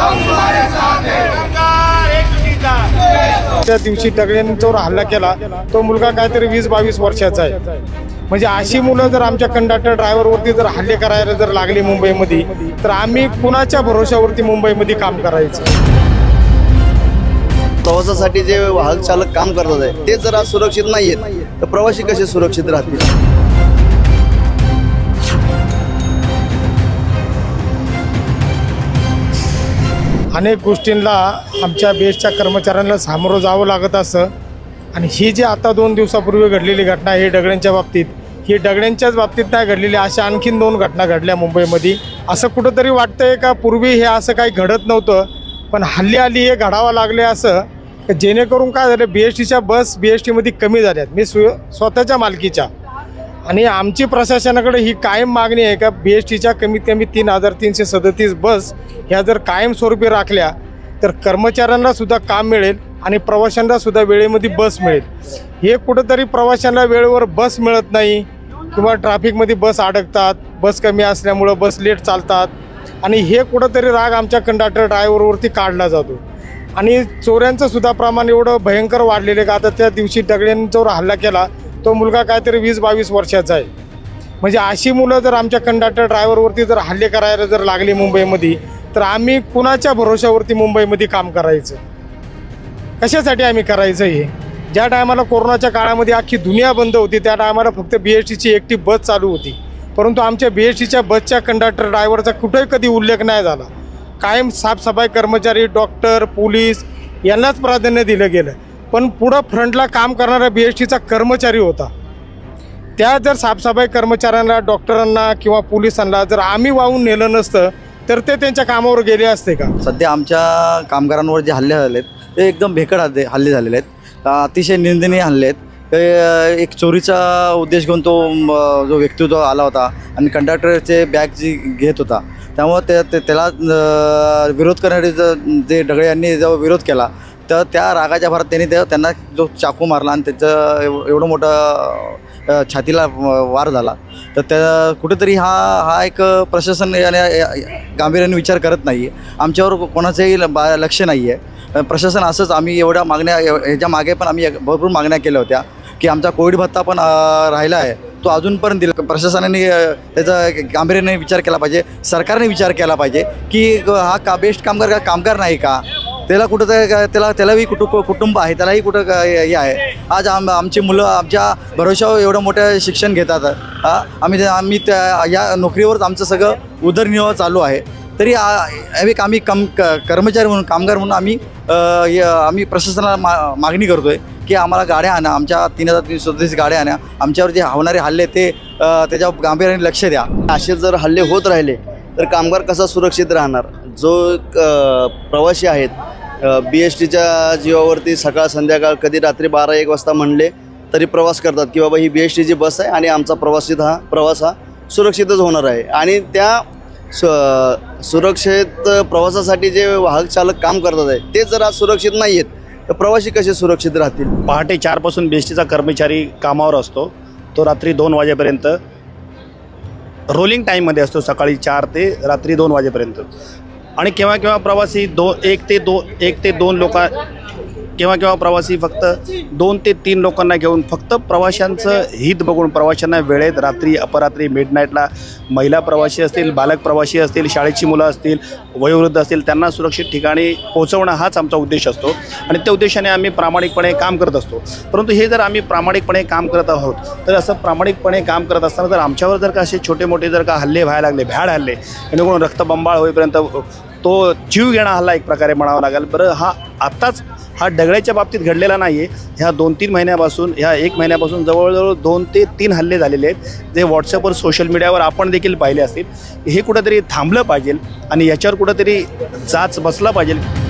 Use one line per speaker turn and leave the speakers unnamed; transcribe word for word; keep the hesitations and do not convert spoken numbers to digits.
त्या दिवशी दगड्यांच्यावर हल्ला केला तो मुलगा काहीतरी वीस बावीस वर्षाचा आहे। म्हणजे अशी मुलं जर आमच्या कंडक्टर ड्रायव्हरवरती जर हल्ले करायला जर लागले मुंबईमध्ये तर आम्ही कुणाच्या भरोशावरती मुंबईमध्ये काम करायचं।
प्रवासासाठी जे वाहक चालक काम करतात आहे ते जर आज सुरक्षित नाही आहेत तर प्रवासी कसे सुरक्षित राहतील।
अनेक गोष्टींना आमच्या बेस्टच्या कर्मचाऱ्यांना सामोरं जावं लागत असं। आणि ही जी आता दोन दिवसापूर्वी घडलेली घटना ही दगड्यांच्या बाबतीत ही दगड्यांच्याच बाबतीत नाही घडलेली, अशा आणखीन दोन घटना घडल्या मुंबईमध्ये। असं कुठंतरी वाटतंय का पूर्वी हे असं काही घडत नव्हतं पण हल्ली हल्ली हे घडावं लागले असं, जेणेकरून काय झालं बी एस टीच्या बस बी एस टीमध्ये कमी झाल्यात, मी स्व स्वतःच्या मालकीच्या। आणि आमची प्रशासनाकडे ही कायम मागणी आहे का बी एस टीच्या कमीत कमी तीन हजार तीनशे सदतीस बस ह्या जर कायमस्वरूपी राखल्या तर कर्मचाऱ्यांना सुद्धा काम मिळेल आणि प्रवाशांना सुद्धा वेळेमध्ये बस मिळेल। हे कुठंतरी प्रवाशांना वेळेवर बस मिळत नाही किंवा ट्रॅफिकमध्ये बस अडकतात, बस कमी असल्यामुळं बस लेट चालतात आणि हे कुठंतरी राग आमच्या कंडक्टर ड्रायव्हरवरती काढला जातो। आणि चोऱ्यांचं सुद्धा प्रमाण एवढं भयंकर वाढलेलं आहे का आता त्या दिवशी दगड्यांच्यावर हल्ला केला तो मुलगा काहीतरी वीस बावीस वर्षाचा आहे। म्हणजे अशी मुलं जर आमच्या कंडक्टर ड्रायव्हरवरती जर हल्ले करायला जर लागले मुंबईमध्ये तर आम्ही कुणाच्या भरोशावरती मुंबईमध्ये काम करायचं, कशासाठी आम्ही करायचं। हे ज्या टायमाला कोरोनाच्या काळामध्ये अख्खी दुनिया बंद होती त्या टायमाला फक्त बी एस टीची एकटी बस चालू होती, परंतु आमच्या बी एस टीच्या बसच्या कंडक्टर ड्रायव्हरचा कुठेही कधी उल्लेख नाही झाला। कायम साफसफाई कर्मचारी, डॉक्टर, पोलीस यांनाच प्राधान्य दिलं गेलं। पण पुढं फ्रंटला काम करणारा बी एस टीचा कर्मचारी होता, त्या जर साफसफाई कर्मचाऱ्यांना, डॉक्टरांना किंवा पोलिसांना जर आम्ही वाहून नेलं नसतं तर ते त्यांच्या कामावर गेले असते का।
सध्या आमच्या कामगारांवर जे हल्ले झाले आहेत ते एकदम भेकड हल्ले हल्ले झालेले आहेत, अतिशय निंदनीय हल्ले आहेत। एक चोरीचा उद्देश घेऊन तो जो व्यक्तित्व आला होता आणि कंडक्टरचे बॅग जी घेत होता त्यामुळे ते त्याला विरोध करणारे जे दगडे यांनी जो विरोध केला तर त्या रागाच्या भरात त्यांनी त्या त्यांना जो चाकू मारला आणि त्याचं एव एवढं मोठं छातीला वार झाला तर त्या कुठेतरी हा हा एक प्रशासन याने गांभीर्याने विचार करत नाही आहे, आमच्यावर कोणाचंही लक्ष नाही आहे। प्रशासन असंच आम्ही एवढ्या मागण्या ह्याच्या मागे पण आम्ही भरपूर मागण्या केल्या होत्या की आमचा कोविड भत्ता पण राहिला आहे तो अजूनपर्यंत दिला। प्रशासनाने त्याचा गांभीर्याने विचार केला पाहिजे, सरकारने विचार केला पाहिजे की हा का बेस्ट कामगार का कामगार नाही का, त्याला कुठं त्याला त्यालाही कुटुंब कुटुंब आहे, त्यालाही कुठं हे आहे। आज आम आमची मुलं आमच्या भरोशावर एवढं मोठं शिक्षण घेतात, हां आम्ही आम्ही त्या या नोकरीवरच आमचं सगळं उदरनिर्वाह चालू आहे, तरी एक आम्ही कम कर्मचारी म्हणून कामगार म्हणून आम्ही आम्ही प्रशासनाला मा मागणी करतो आहे की आम्हाला गाड्या आणा, आमच्या तीन हजार तीनशे सदतीस गाड्या आणा, आमच्यावर जे होणारे हल्ले ते त्याच्यावर गांभीर्याने लक्ष द्या। असे जर हल्ले होत राहिले तर कामगार कसा सुरक्षित राहणार। जो प्रवासी आहेत बी एस टीच्या जीवावरती सकाळ संध्याकाळ कधी रात्री बारा एक वाजता म्हणले तरी प्रवास करतात की बाबा ही बी एस टीची बस आहे आणि आमचा प्रवासित हा प्रवास हा सुरक्षितच होणार आहे। आणि त्या सु सुरक्षित प्रवासासाठी जे वाहक चालक काम करतात आहे ते जर आज सुरक्षित नाही आहेत तर प्रवासी कसे सुरक्षित राहतील।
पहाटे चारपासून बी एस टीचा कर्मचारी कामावर असतो, तो रात्री दोन वाजेपर्यंत रोलिंग टाईममध्ये असतो, सकाळी चार ते रात्री दोन वाजेपर्यंत। आणि केव्हा केव्हा प्रवासी दो एक ते दो एक ते दोन लोक केव्हा केव्हा प्रवासी फक्त दोन ते तीन लोकांना घेऊन फक्त प्रवाशांचं हित बघून प्रवाशांना वेळेत रात्री अपरात्री मिडनाईटला महिला प्रवासी असतील, बालक प्रवासी असतील, शाळेची मुलं असतील, वयोवृद्ध असतील त्यांना सुरक्षित ठिकाणी पोहोचवणं हाच आमचा उद्देश असतो आणि त्या उद्देशाने आम्ही प्रामाणिकपणे काम करत असतो। परंतु हे जर आम्ही प्रामाणिकपणे काम करत आहोत तर असं प्रामाणिकपणे काम करत असताना जर आमच्यावर जर का असे छोटे मोठे जर का हल्ले व्हायला लागले, भ्याड हल्ले, जेणेकरून रक्तबंबाळ होईपर्यंत तो जीव घेणा हल्ला एक प्रकारे म्हणावा लागेल। बरं हा आत्ताच हा दगड्याच्या बाबतीत घडलेला नाही आहे, ह्या दोन तीन महिन्यापासून ह्या एक महिन्यापासून जवळजवळ दोन ते तीन हल्ले झालेले आहेत जे व्हॉट्सअपवर सोशल मीडियावर आपण देखील पाहिले असतील। हे कुठंतरी थांबलं पाहिजे आणि याच्यावर कुठंतरी जाच बसला पाहिजे।